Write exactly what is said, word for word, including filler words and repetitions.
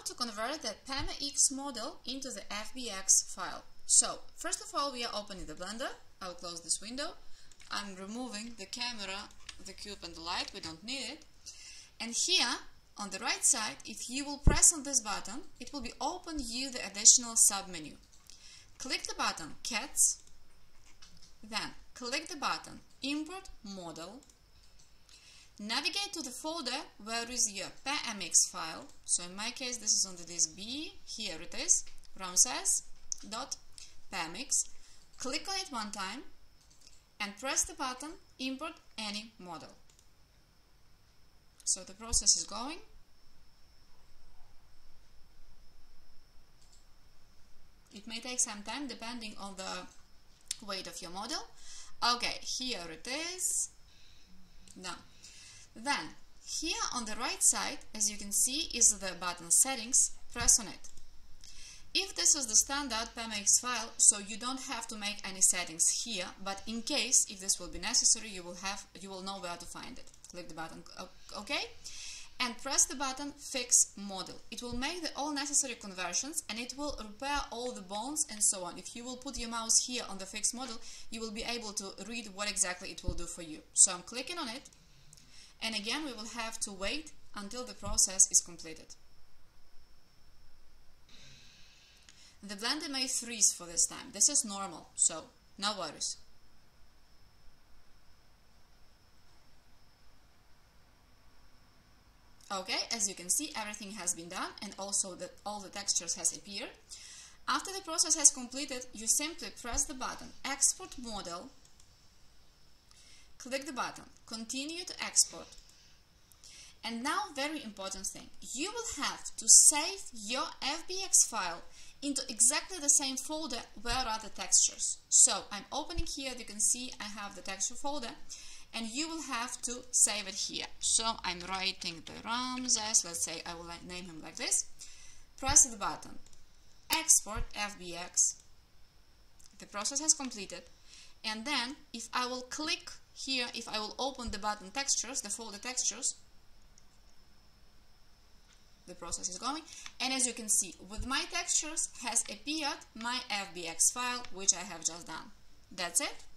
to convert the P M X model into the F B X file. So, first of all, we are opening the Blender. I'll close this window. I'm removing the camera, the cube and the light, we don't need it. And here, on the right side, if you will press on this button, it will be open you the additional submenu. Click the button Cats, then click the button Import Model. Navigate to the folder where is your P M X file. So in my case, this is on the disk B. Here it is, ramses.pmx. Click on it one time and press the button Import Any Model. So the process is going. It may take some time depending on the weight of your model. Okay, here it is. Done. Then, here on the right side, as you can see, is the button Settings. Press on it. If this is the standard P M X file, so you don't have to make any settings here, but in case, if this will be necessary, you will have, you will know where to find it. Click the button OK, and press the button Fix Model. It will make the all necessary conversions and it will repair all the bones and so on. If you will put your mouse here on the Fix Model, you will be able to read what exactly it will do for you. So I'm clicking on it, and again we will have to wait until the process is completed. The Blender may freeze for this time. This is normal, so no worries. Okay, as you can see, everything has been done and also that all the textures has appeared. After the process has completed, you simply press the button Export Model, click the button Continue to Export. And now, very important thing, you will have to save your F B X file into exactly the same folder where are the textures. So I'm opening here, you can see I have the texture folder, and you will have to save it here. So I'm writing the Ramses, let's say I will name him like this. Press the button Export F B X. The process has completed. And then if I will click here, if I will open the button Textures, the folder Textures, the process is going, and as you can see, with my textures has appeared my F B X file, which I have just done. That's it.